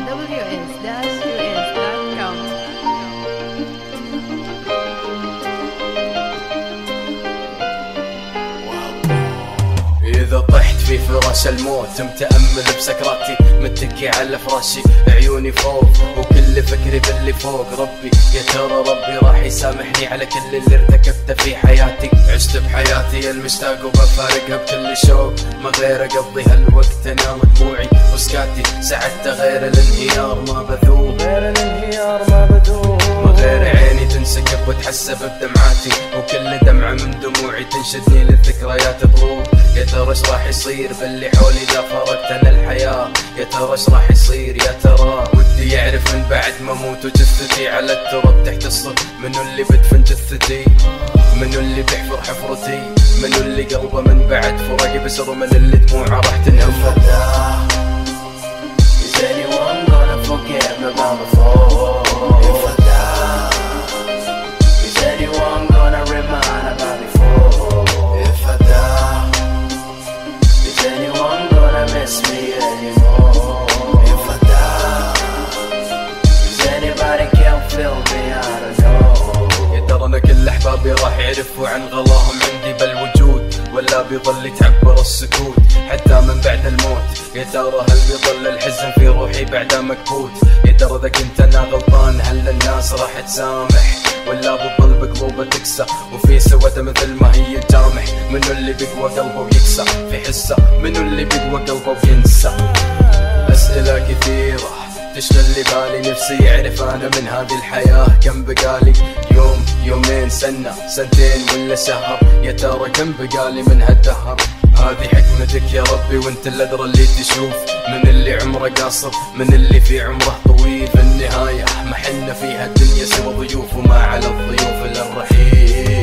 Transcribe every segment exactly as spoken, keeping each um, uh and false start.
w s dash u s dot com. إذا طحت في فراش الموت متأمل بسكراتي متكي على فراشي عيوني فوق وكل فكري باللي فوق ربي يا ترى ربي راح يسامحني على كل اللي ارتكبته في حياتي. عشت بحياتي المشتاق وبفارقها بكل شوق ما غير اقضي هالوقت انام دموعي وسكاتي سعدت غير الانهيار ما بذوب غير الانهيار ما بذوب ما غير عيني تنسكب وتحسب بدمعاتي وكل دمعة من دموعي تنشدني للذكريات تروب. يا ترى ايش راح يصير باللي حولي اذا فرقت انا الحياة؟ يا ترى ايش راح يصير؟ يا ترى ودي يعرف من بعد ما اموت وجثتي على التراب تحت الصخر منو اللي بدفن جثتي؟ منو اللي بيحفر حفرتي؟ منو اللي قلبه من بعد فراقي بسر من اللي دموعه راح تنهفر؟ Is anyone gonna forget me about before? If I die, is anyone gonna remind about before? If I die, is anyone gonna miss me anymore? If I die, is anybody can feel me? I don't know. يا ترى انا كل احبابي راح يعرفوا عن غلاهم عندي بالوجود ولا بيظل يتعبر السكوت حتى من بعد الموت؟ يا ترى هل بيظل الحزن في روحي بعده مكبوت؟ يا ترى اذا كنت انا غلطان هل الناس راح تسامح ولا بتظل بقلوبه تكسى وفي سوته مثل ما هي جامح؟ منو اللي بيقوى قلبه ويكسى في حسه؟ منو اللي بيقوى قلبه وينسى؟ اسئله كثيره تشغل لي بالي نفسي يعرف انا من هذه الحياه كم بقالي يوم يومين سنه سنتين ولا شهر؟ يا ترى كم بقالي من هالدهر؟ هذه حكمتك يا ربي وانت الادرى اللي تشوف من اللي عمره قاصر من اللي في عمره طويل. في النهايه ما حنا فيها الدنيا سوى ضيوف وما على الضيوف الا الرحيل.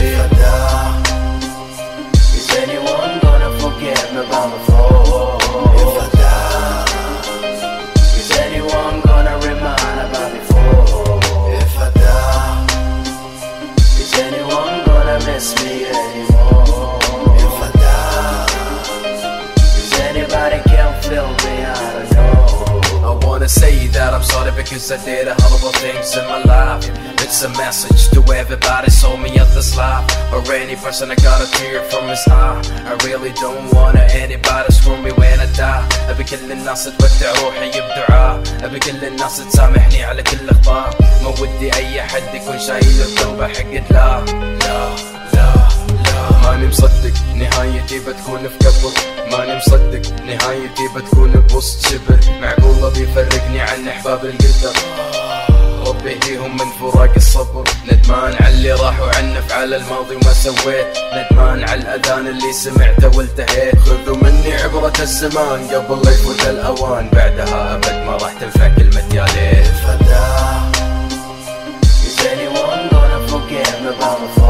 Is anyone gonna forget me about before? If I die, is anyone gonna remind about before? If I die, is anyone gonna miss me anymore? If I die, is anybody can feel me? I don't know. I wanna say that I'm sorry because I did a horrible things in my life. It's a message to everybody saw me at this life or any person I got a tear from his eye. I really don't wanna anybody screw me when I die. أبي كل الناس تودع روحي بدعاء أبي كل الناس تسامحني على كل اخطاء ما ودي اي حد يكون شايل الذنب حقت لا لا لا لا. ماني مصدق نهايتي بتكون في قبر ماني مصدق نهايتي بتكون بوسط شبر معقولة بيفرقني عن احباب القدر ربي يهديهم من فراق الصبر. ندمان على اللي راح وعن افعال الماضي وما سويت ندمان على الاذان اللي سمعته والتهيت. خذوا مني عبرة الزمان قبل لا يفوت الاوان بعدها ابد ما راح تنفع كلمة يا ليت. Is anyone gonna forget me about my